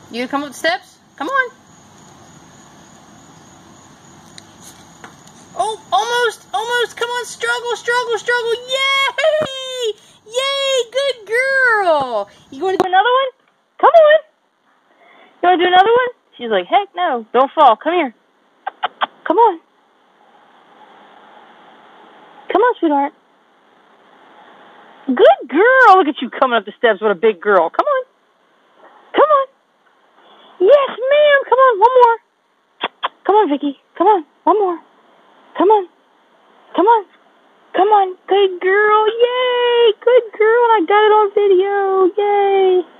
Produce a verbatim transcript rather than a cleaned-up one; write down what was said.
You gonna come up the steps? Come on. Oh, almost, almost. Come on, struggle, struggle, struggle. Yay! Yay, good girl. You going to do another one? Come on. You want to do another one? She's like, heck no, don't fall. Come here. Come on. Come on, sweetheart. Good girl. Look at you coming up the steps with a big girl. Come on. Come on. Yes, ma'am. Come on, one more. Come on, Vicky. Come on, one more. Come on. Come on. Come on. Good girl. Yay. Good girl. I got it on video. Yay.